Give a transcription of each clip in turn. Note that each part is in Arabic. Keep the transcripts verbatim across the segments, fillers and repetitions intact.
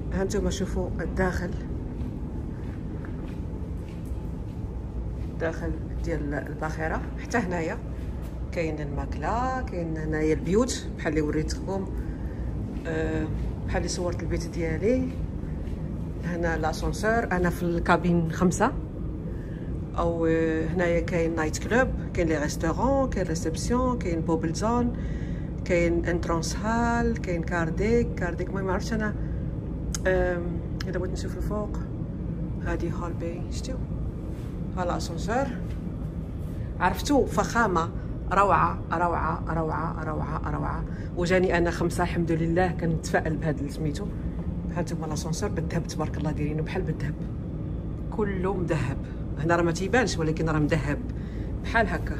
ها انتم شوفوا الداخل، الداخل ديال الباخره. حتى هنايا كاين الماكله، كاين هنايا البيوت بحال اللي وريتكم، أه بحال اللي صورت البيت ديالي. هنا لاسونسور، انا في الكابين خمسة. او هنايا كاين نايت كلوب، كاين لي ريستورون، كاين ريسبسيون، كاين بوبل زون، كاين انترونس هال، كاين كارديك كارديك المهم عرفت انا. اذا بغيت نشوف الفوق هادي هول بي، شتو ها لاسونسور. عرفتو فخامه، روعه روعه روعه روعه روعه. وجاني انا خمسه الحمد لله، كنتفائل بهذا سميتو. بحال نتوما لاسونسور بالذهب تبارك الله، دايرينو بحال بالذهب، كله مذهب. هنا راه ما تيبانش ولكن راه مذهب بحال هكا،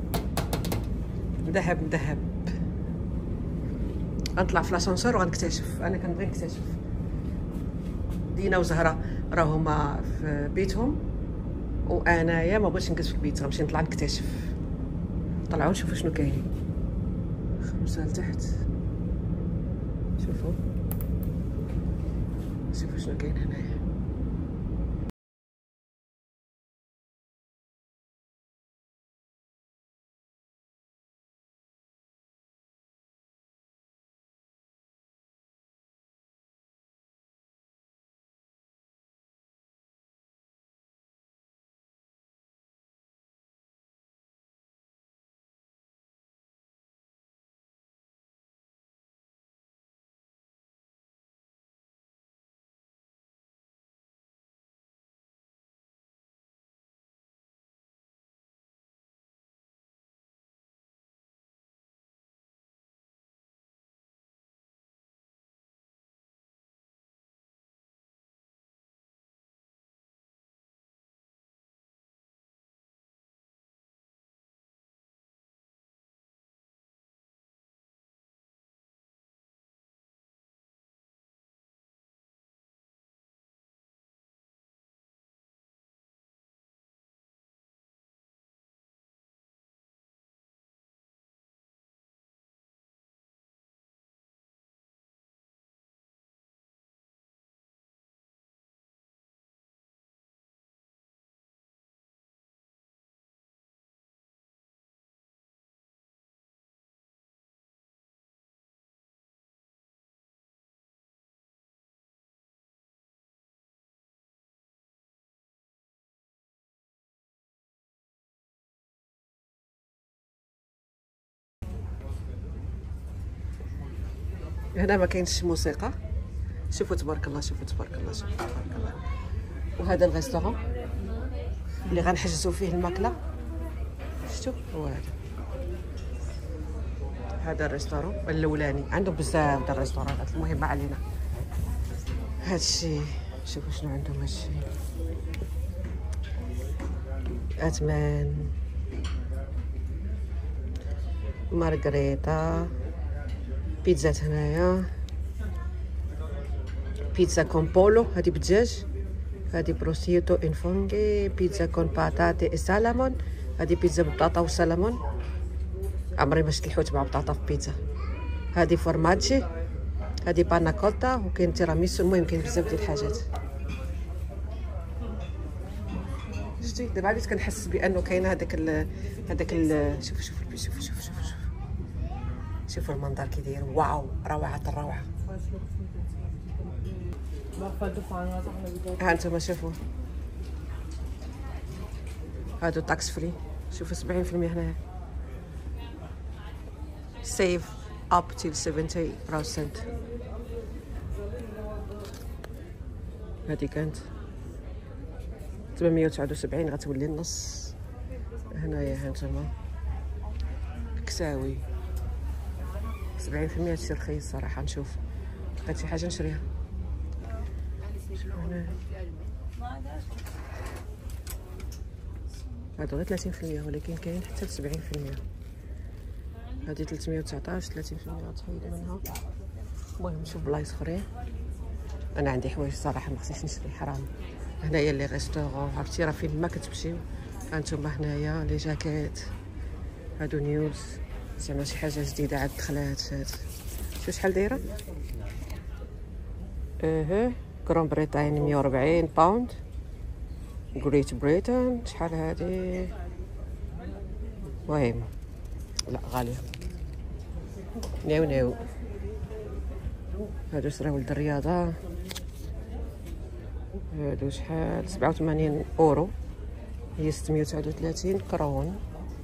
مذهب مذهب. غنطلع في لاسونسور وغنكتشف، انا كنبغي نكتشف. دينا وزهره راهما في بيتهم وانايا ما بغيتش نجلس في البيت، غنمشي نطلع نكتشف. طلعوا نشوفوا شنو كاين. خمسه لتحت، شوفوا شوفوا شنو كاين هنايا. هنا ما كاينش موسيقى، شوفوا تبارك الله، شوفوا تبارك الله، شوفوا تبارك الله. وهذا الريستورون اللي غنحجزوا فيه الماكله، شفتوا هو هذا. هذا الريستورون الاولاني، عندهم بزاف د الريستورانات، المهم ما علينا. هادشي شوفوا شنو عندهم، هادشي اتمان مارغريتا، بيتزات هنايا، بيتزا كون بولو هادي بالدجاج، هادي بروسيتو انفونغي، بيتزا كون باتاتي اي سالمون، هادي بيتزا بالبطاطا والسلمون، عمري ما شفت الحوت مع بطاطا في بيتزا. هادي فورماجي، هادي باناكوتا، وكاين تيراميسو، المهم كاين بزاف ديال الحاجات. شتي دابا بديت كنحس بانه كاين هذاك ال هذاك ال شوف شوف شوف شوف شوف شوف شوفوا المنظر كي داير، واو روعه الروعه. ها انتم شوفوا هادو تاكس فري، شوفوا سبعين في المية هنايا، سيف اب تيل سبعين بيرسنت. هادي كانت ثمانمية وتسعة وسبعين، غتولي النص. هنايا ها انتما كساوي سبعين في المية، هادشي رخيص صراحه. نشوف لقيت شي حاجه نشريها. هنا هادو غير ثلاثين في المية، ولكن كاين حتى لسبعين في المية. هادي ثلاثمية وتسعطاش، ثلاثين في المية غتحيد منها. المهم نشوف بلايص اخرين. انا عندي حوايج صراحه ما خصنيش نشري، حرام. هنايا لي ريستورون، عرفتي راه فين ما كتمشيو. هانتوما هنايا لي جاكيت، هادو نيوز، زعما شي حاجه جديده عاد دخلات. هاد شوف شحال دايره، اها كرون بريطانيا مية وربعين باوند. جريت بريتن شحال هادي؟ مهم لا غاليه. ناو ناو هادو شراو ولد الرياضه. هادو شحال؟ سبعة وثمانين اورو، هي ستمية وتسعة وثلاثين كرون.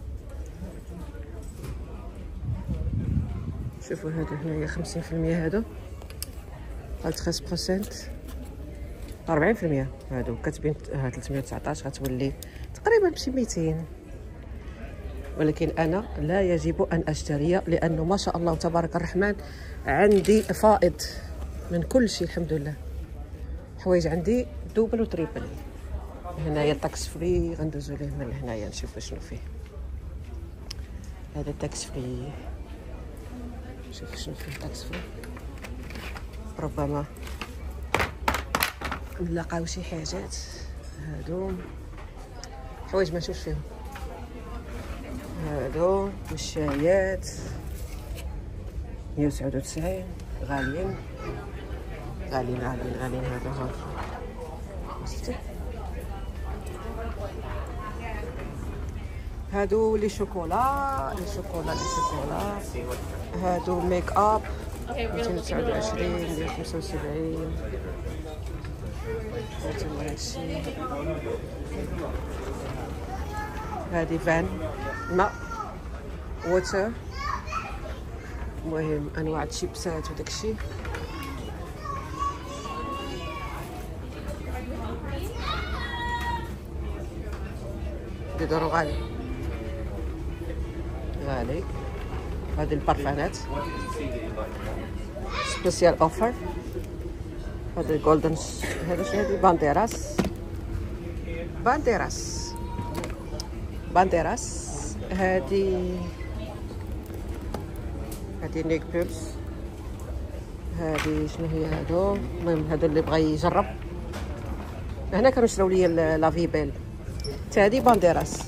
شوفوا هادو هنايا خمسين في المية، هادو تلاتة بروسنت أربعين في المية. هادو كاتبين ثلاثمية وتسعطاش، غتولي تقريبا بشي ميتين. ولكن انا لا يجب ان اشتري، لانه ما شاء الله تبارك الرحمن عندي فائض من كل شيء الحمد لله. حوايج عندي دوبل وتريبل. هنايا التاكس فري، غندوزو ليه من هنايا نشوفو شنو فيه. هذا التاكس فري، شوف شنو فيه التاكس فري. ربما نلقاو شي حاجات. هادو حوايج ما نشوفش فيهم. هادو مشايات مية وتسعة وتسعين، غاليين غاليين غاليين غاليين. هادو ها شفتي، هادو لي شوكولا لي شوكولا لي شوكولا. هادو ميك اب ميتين وتسعة وعشرين، مية وخمسة وسبعين. هانتوما هادشي. هادي فان ماء ووتر، المهم انواع الشيبسات وداكشي. ديدورو غالي غالي. هادي البارفانات سبيسيال اوفر. هادي جولدن، هذا شنو هادي؟ بانديراس بانديراس بانديراس. هادي هادي نيك بيبس. هادي شنو هي؟ هادو المهم هذا اللي بغى يجرب. هنا كانوا شراو لي لافيبيل حتى هادي بانديراس.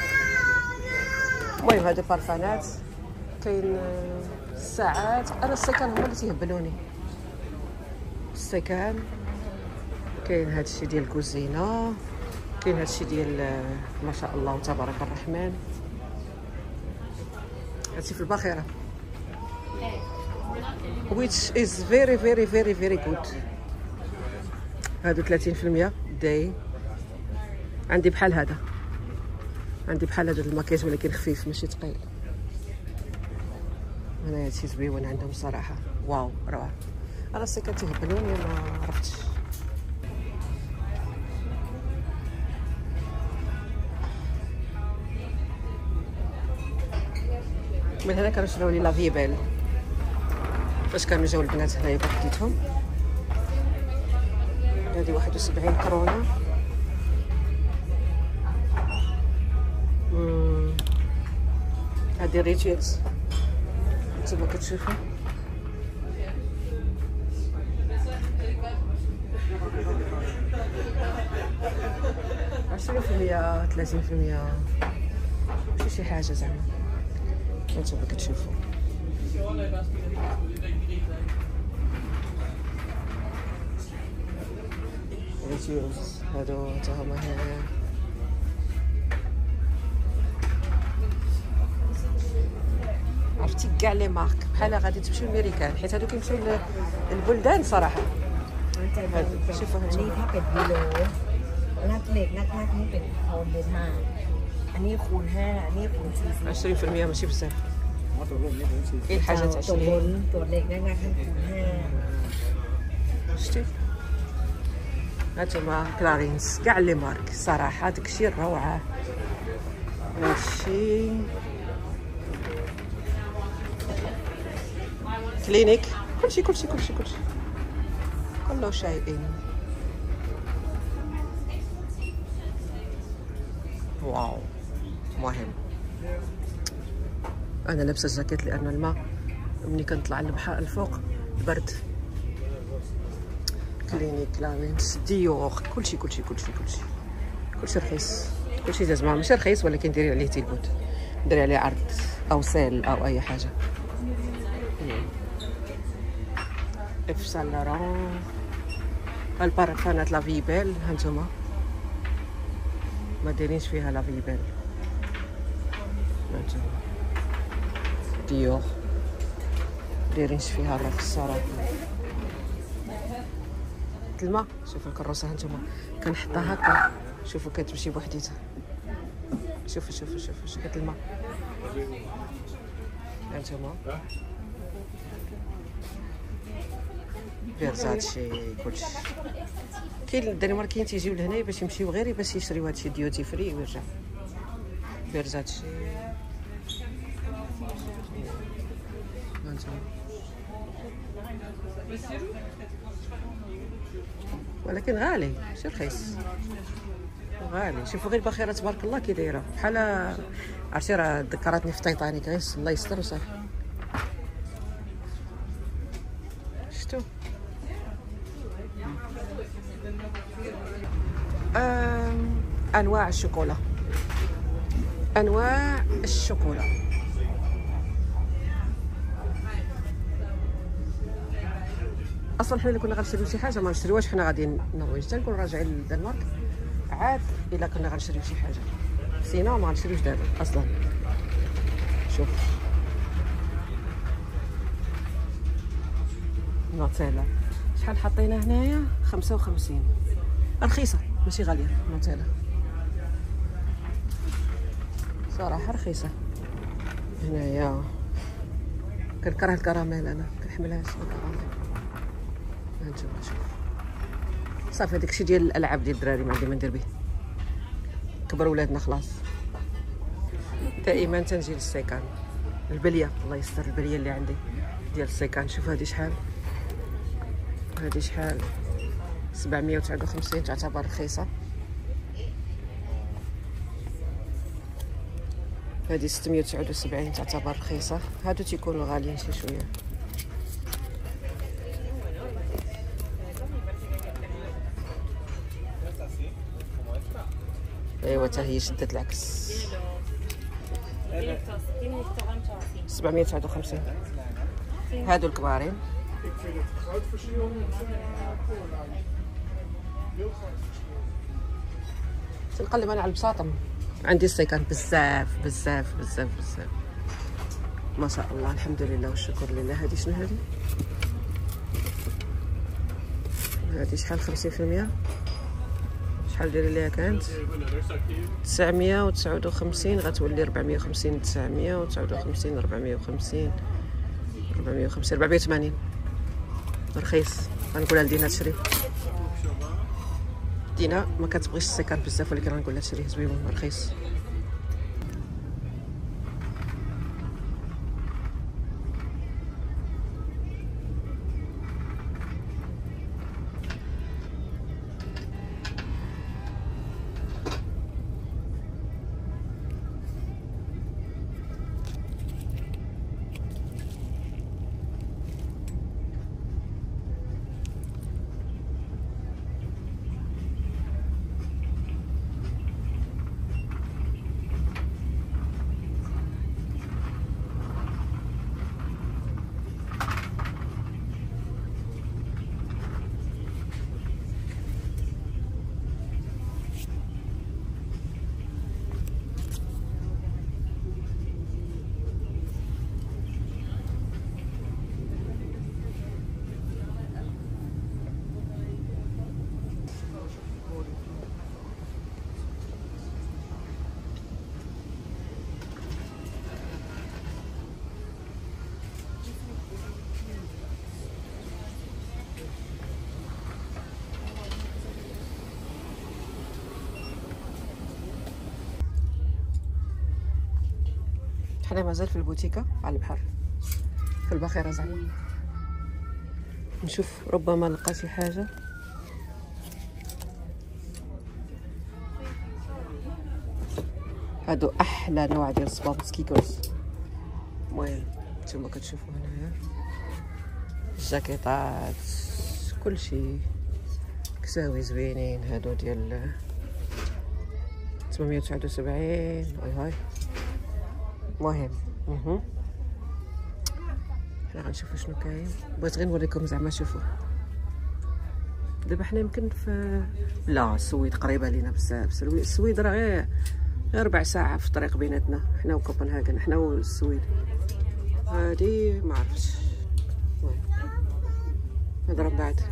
المهم هادو بارفانات. كاين الساعات، انا السكان هما اللي تيهبلوني. السكان كاين هادشي ديال الكوزينه، كاين هادشي ديال ما شاء الله تبارك الرحمن. هادشي في الباخره which is very very very very good. هادو ثلاثين في المية داي. عندي بحال هذا، عندي بحال هذا الماكياج ولكن خفيف ماشي ثقيل. انا هادشي زويون عندهم صراحه، واو روعه. انا السكان تيهبلوني ما عرفتش. من هنا كانوا شراو لي لافيبيل فاش كانوا جاو البنات هنايا بديتهم. هادي واحد وسبعين كرونه. هادي ريتشيلز نتوما كتشوفوا. عشرين في المية ثلاثين في المية ماشي شي حاجه زعما. نتوما كتشوفوا. ريتشيلز هادو حتى هما هنايا. عرفتي كاع لي مارك بحال غادي تمشيو للميريكان، حيت هادو كيمشيو للبلدان صراحه. شوفوا هانتوما ถ้าเป็นกิโลนักเล็กนักนักนี่เป็นโอนเดนมาอันนี้คูณห้าอันนี้คูณสี่สิบ عشرين في المية ماشي بزاف. ايه الحاجات ตัวบน عشرين ตัวเล็กนักนักคูณห้า شتي. هانتوما كلارينز كاع لي مارك صراحه داكشي الروعه. هادشي كلينيك، كلشي كلشي كلشي كلشي كله شيء. واو مهم. انا لابسه الجاكيت لان الماء ملي كنطلع للبحر الفوق البرد. كلينيك، كلارينز، ديور، كلشي كلشي كلشي كلشي كلشي رخيص. كلشي زعما ماشي رخيص ولكن ديري عليه تيلبوت، ديري عليه عرض او سيل او اي حاجه. اف سان لوران البارفانات لافيبيل هانتوما ما دايرينش فيها لافيبيل، هانتوما ديور دايرينش فيها الرف الصراحه. الماء شوفوا الكروسه هانتوما كنحطها هكا، شوفوا كتمشي بوحديتها، شوفوا شوفوا شوفوا شكل الماء هانتوما فيرزاتشي كلشي. كاين الدنماركيين تيجيو لهنايا باش يمشيو غير باش يشريو هادشي ديوتي فري ويرجعوا. فيرزاتشي هانتوما ولكن غالي ماشي رخيص، غالي. شوفوا غير الباخره تبارك الله كي دايره بحال عرفتي راه ذكرتني في تايتانيك، غير الله يستر وصافي. شفتوا آم، انواع الشوكولا، انواع الشوكولا. اصلا حنا اللي كنا غنشريو شي حاجه ما نشريوهاش، حنا غاديين نرويج تنكون راجعين للدنمارك عاد الا كنا غنشريو شي حاجه، سينا ما غنشريوش دابا اصلا. شوف نوتيلا شحال حطينا هنايا؟ خمسة وخمسين، رخيصه ماشي غاليه نوتيلا صراحه، رخيصه. هنايا كنكره الكراميل، انا كنحملهاش الكراميل. هانتوما شوف صافي داكشي ديال الالعاب ديال الدراري ما عندي ما ندير به، كبروا ولادنا خلاص. دائما تنجي للسيكان البليه، الله يستر البليه اللي عندي ديال السيكان. شوف هذه شحال، هذه شحال سبعمية وتسعة وخمسين، تعتبر رخيصه. هذه ستمية وتسعة وسبعين تعتبر رخيصه. هادو تيكونوا غاليين شي شويه. ايوا حتى هي شدت العكس، سبعمية وتسعة وخمسين. هادو الكبارين. تنقلب انا على البساطم، عندي السيكان بزاف بزاف بزاف بزاف ما شاء الله، الحمد لله والشكر لله. هادي شنو هادي؟ هادي شحال؟ خمسين في المية. شحال دايره ليها كانت؟ تسعمية وتسعة وخمسين، غتولي ربعمية وخمسين. تسعمية وتسعة وخمسين، ربعمية وخمسين، ربعمية وخمسين، ربعمية وثمانين. رخيص. غنقولها لدينا تشري. دينا ما كتبغيش السكر بزاف، ولكن غنقولها تشريه زوين رخيص. حنا مازال في البوتيكه على البحر في الباخره زعما، نشوف ربما نلقى شي حاجه. هادو احلى نوع ديال الصباب سكيكرز. المهم نتوما كتشوفوا هنايا الجاكيطات كلشي كساوي زوينين. هادو ديال ثمانمية وتسعة وسبعين. هاي هاي مهم. اها حنا غنشوفوا شنو كاين. بغيت غير نوريكم زعما، شوفوا دابا حنا يمكن في لا السويد قريبه لينا بزاف. السويد راه غير غير ربع ساعه في الطريق بيناتنا، حنا وكوبنهاغن، حنا والسويد. هادي ما عرفتش نهضر من بعد.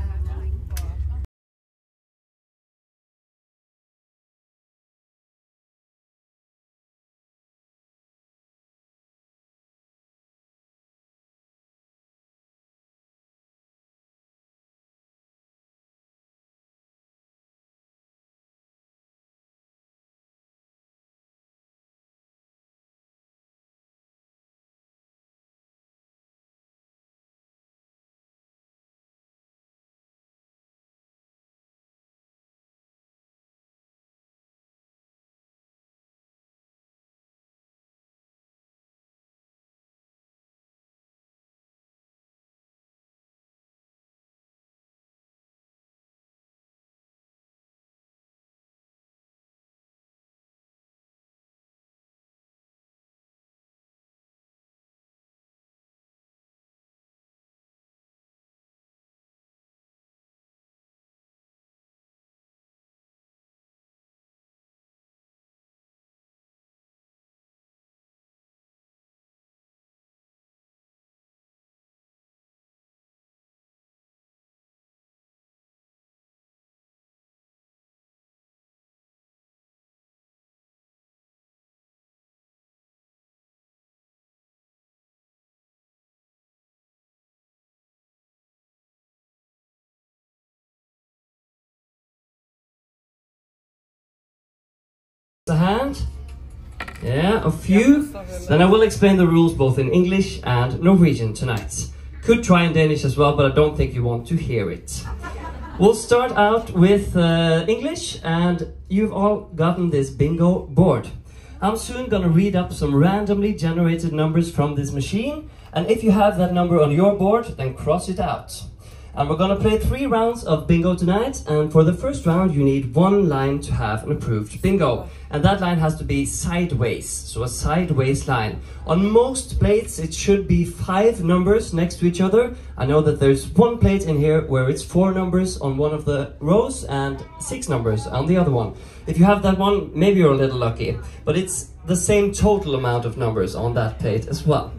A hand, yeah, a few. Then I will explain the rules both in English and Norwegian tonight. Could try in Danish as well, but I don't think you want to hear it. We'll start out with uh, English, and you've all gotten this bingo board. I'm soon gonna read up some randomly generated numbers from this machine, and if you have that number on your board, then cross it out. And we're gonna play three rounds of bingo tonight, and for the first round you need one line to have an approved bingo. And that line has to be sideways, so a sideways line. On most plates it should be five numbers next to each other. I know that there's one plate in here where it's four numbers on one of the rows and six numbers on the other one. If you have that one, maybe you're a little lucky, but it's the same total amount of numbers on that plate as well.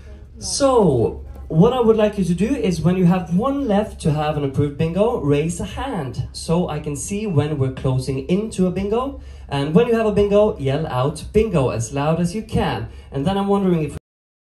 So, what I would like you to do is when you have one left to have an approved bingo, raise a hand so I can see when we're closing into a bingo. And when you have a bingo, yell out bingo as loud as you can. And then I'm wondering if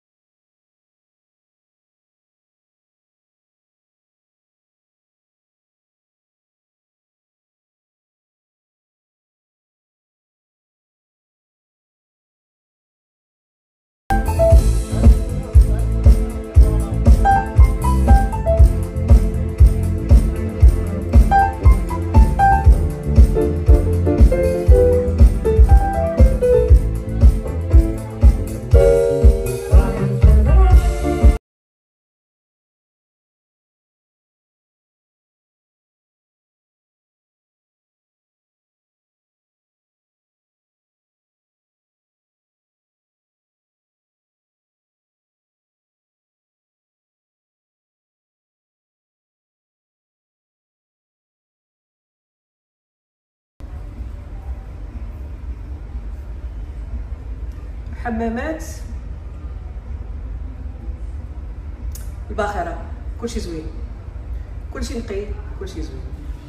حمامات الباخره كلشي زوين، كلشي نقي، كلشي زوين.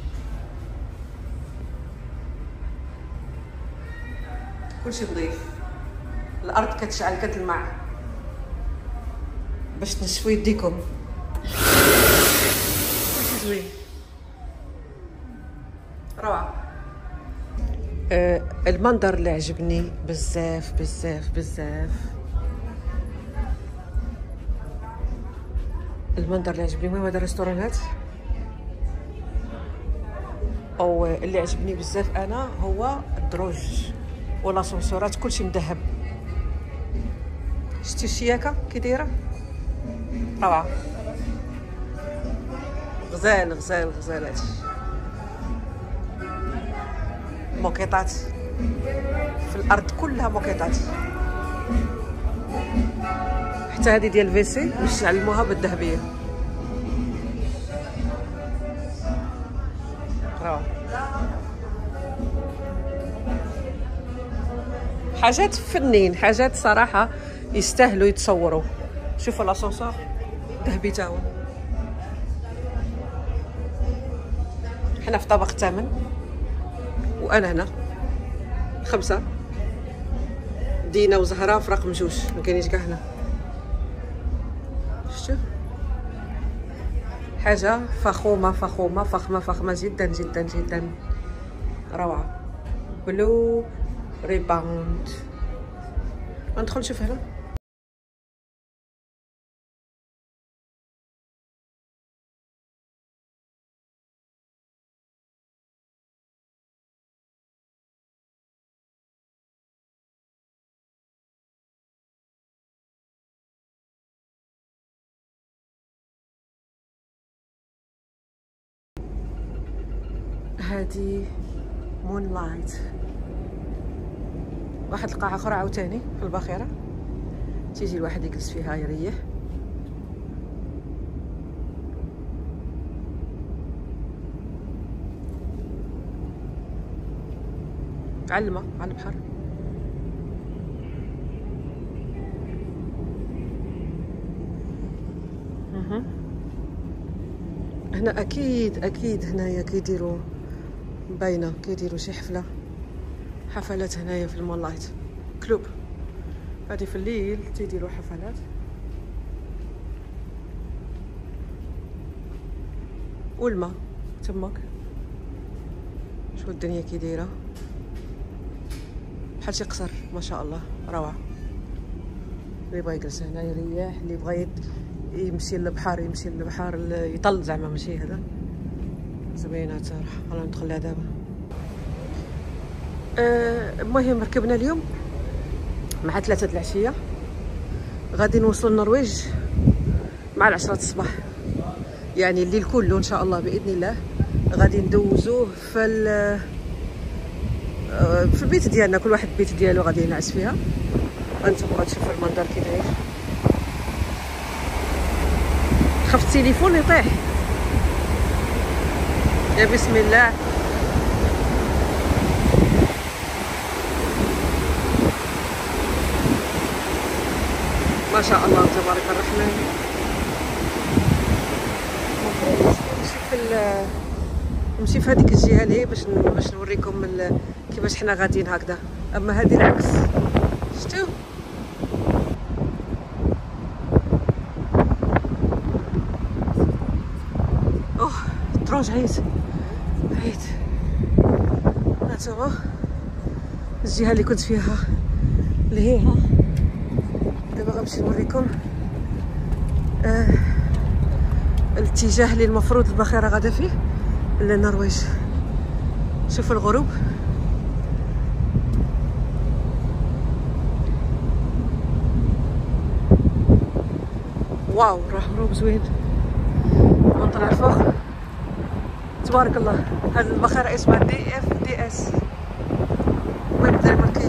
كلشي نظيف، الارض كتشعل كتلمع باش تنشفوا يديكم. كلشي زوين روعه. آه المنظر اللي عجبني بزاف بزاف بزاف، المنظر اللي عجبني المهم هذا الريستورانات، او اللي عجبني بزاف انا هو الدروج والاسانسورات كلشي مذهب. شتي الشياكه كي دايره روعه، غزال غزال غزال. هادشي موكيطات في الارض كلها موكيطات، حتى هذه ديال الفيسي باش تعلموها بالذهبيه. روعة. حاجات فنين، حاجات صراحة يستاهلوا يتصوروا. شوفوا الاسانسور ذهبي تا هو. حنا في طابق الثامن وانا هنا خمسة. دينا وزهرة في رقم جوج، ما كاينينش كاع هنا. شفتوا حاجة فخومة فخومة فخمة فخمة جدا جدا جدا روعة. بلو ريباوند. ندخل نشوف هنا. هادي مون لايت. واحد القاعة أخرى عاوتاني في الباخرة، تيجي الواحد يجلس فيها يريح. على الماء على البحر. هنا أكيد أكيد هنايا كيديروا باينة كيديروا شي حفلة حفلات هنايا في المولايت كلوب. هادي في الليل تيديروا حفلات. والما تماك شو الدنيا كي دايره بحال شي قصر ما شاء الله روعه. اللي بغى يجلس هنا يريح، اللي بغى يمشي للبحر يمشي للبحر يطل زعما ماشي هذا. زوينه صراحه. يلا ندخل لها دابا. المهم أه ركبنا اليوم مع ثلاثة العشية، غادي نوصلوا النرويج مع العشرة الصباح، يعني الليل كله ان شاء الله باذن الله غادي ندوزوه في في البيت ديالنا، كل واحد البيت ديالو غادي ينعس فيها. انتم غتشوفوا المنظر كي داير. خفت التليفون يطيح. يا بسم الله. ما شاء الله تبارك الرحمن. نمشي في نمشي في هذيك الجهه لهي باش باش نوريكم كيفاش حنا غاديين هكذا. اما هذه العكس شفتوا. اوه الدروج عييت عييت. هانتوما الجهه اللي كنت فيها اللي هي ها. دابا غنمشي نوريكم آه الاتجاه اللي المفروض الباخره غادا فيه للنرويج. شوفوا الغروب. واو راه غروب زوين. ونطلع الفوق تبارك الله. هاد الباخره اسمها دي اف دي اس. وين بدا المركي.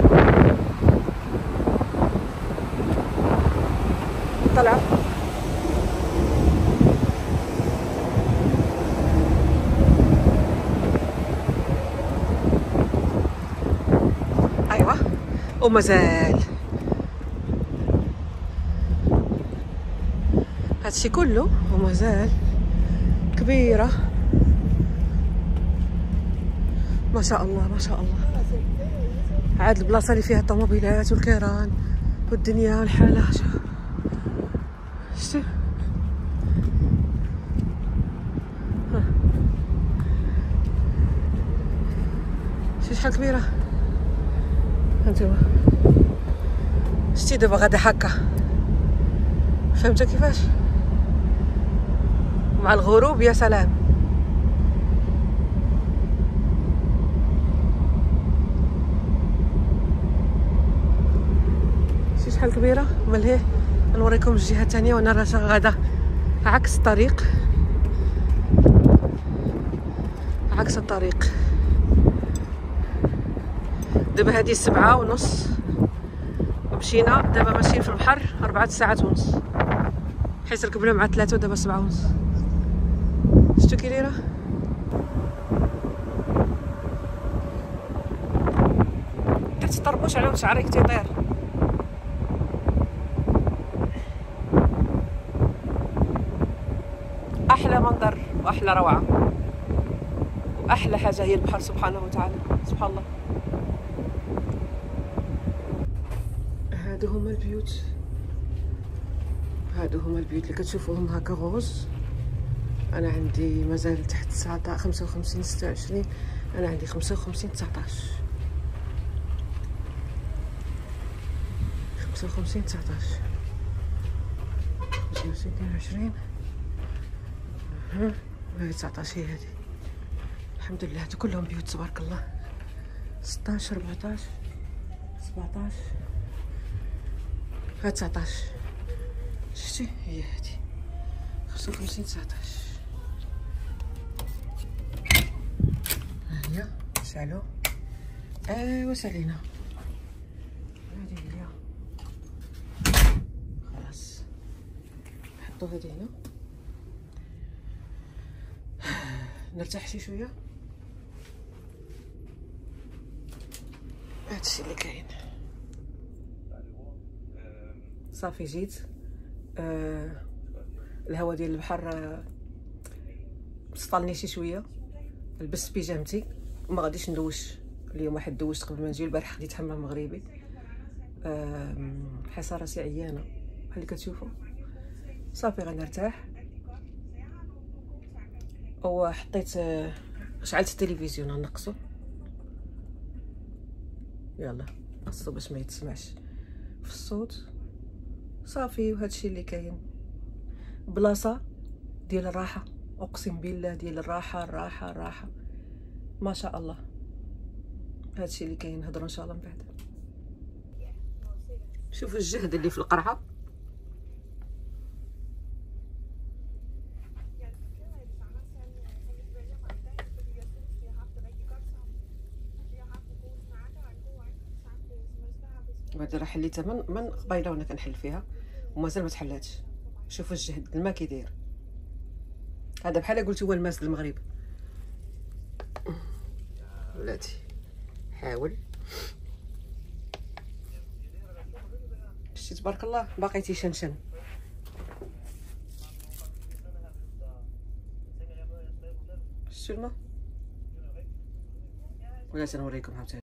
طلع ايوه ومازال هادشي كله ومازال كبيره ما شاء الله ما شاء الله. عاد البلاصه اللي فيها الطوموبيلات والكيران والدنيا والحاله. شتي شتي شحال كبيره. هانتوما شتي دابا غادا هكا. فهمتوا كيفاش مع الغروب يا سلام. شتي شحال كبيره. مالهيه نوريكم الجهه الثانيه وانا راه غادا عكس الطريق عكس الطريق. دابا هذه سبعة ونص ومشينا دابا ماشيين في البحر أربعة ساعات ونص، حيت ركبنا مع ثلاثة ودابا سبعة ونص. شفتو كي دايره. تطربوش على شعرك تيطير. احلى منظر واحلى روعه واحلى حاجه هي البحر سبحانه وتعالى. سبحان الله. هادو هما البيوت، هادو هما البيوت اللي كتشوفوهم هكا غوز. انا عندي مازال تحت تسعة خمسة وخمسين ستة وعشرين، انا عندي خمسة وخمسين تسعطاش خمسة وخمسين تسعطاش خمسة وخمسين اثنين وعشرين. ها هاي تسعطاش هي هادي. الحمد لله هادو كلهم بيوت تبارك الله. ستاش ربعطاش سبعطاش ها تسعطاش. شتي هي هادي خمسة وخمسين تسعطاش. ها هي شعلو. ايوا سالينا هادي هي. خلاص نحطو هادي هنا نرتاح شي شويه. هادشي اللي كاين. صافي جيت. آه الهواء ديال البحر آه سطلني شي شويه. لبست بيجامتي وما غاديش ندوش اليوم. واحد دوشت قبل ما نجي. البارح خديت حمام مغربي. آه حاسه راسي عيانه بحال اللي كتشوفوا. صافي غنرتاح. وحطيت آه شعلت التلفزيون غنقصو. يلا قصو باش ما يتسمعش في الصوت. صافي وهادشي اللي كاين. بلاصه ديال الراحه، اقسم بالله ديال الراحه الراحه الراحه ما شاء الله. هادشي اللي كاين. نهضروا ان شاء الله من بعد. شوفوا الجهد اللي في القرعه. بعد راه حليتها من من قبيله وانا كنحل فيها ومازال ما تحلاتش. شوفوا الجهد الماء كي داير. هذا بحال قلت هو الماس المغرب. ولاتي حاول. شتي تبارك الله باقي تيشنشن. شتو الماء ولا تنوريكم عاوتاني.